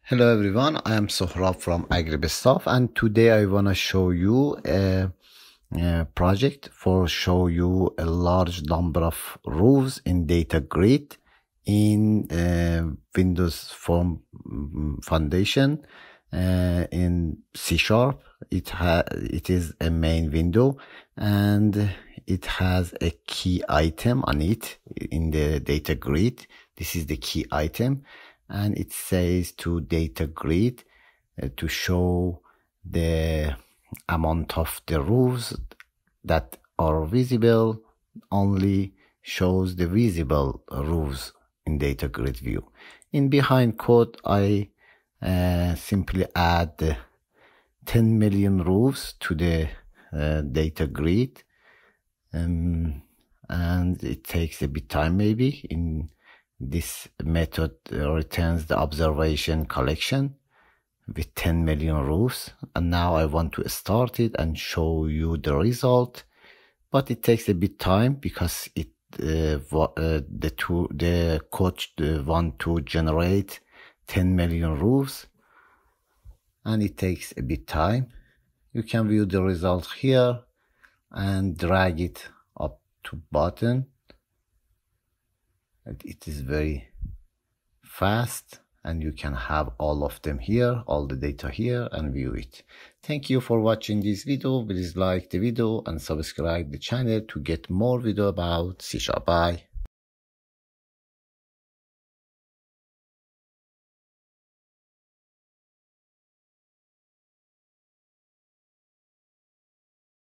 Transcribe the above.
Hello everyone, I am Sohrab from AgriBestaff, and today I want to show you a project for show you a large number of rows in DataGrid in Windows Form Foundation in C#. It is a main window and it has a key item on it in the DataGrid. This is the key item. And it says to DataGrid to show the amount of the rows that are visible, only shows the visible rows in DataGrid view. In behind code, I simply add 10 million rows to the DataGrid, and it takes a bit time maybe. In this method returns the observation collection with 10 million rows, and now I want to start it and show you the result, but it takes a bit time because it the code want to generate 10 million rows, and it takes a bit time. You can view the result here and drag it up to bottom. It is very fast, and you can have all of them here, all the data here, and view it. Thank you for watching this video. Please like the video and subscribe the channel to get more video about C#. Bye.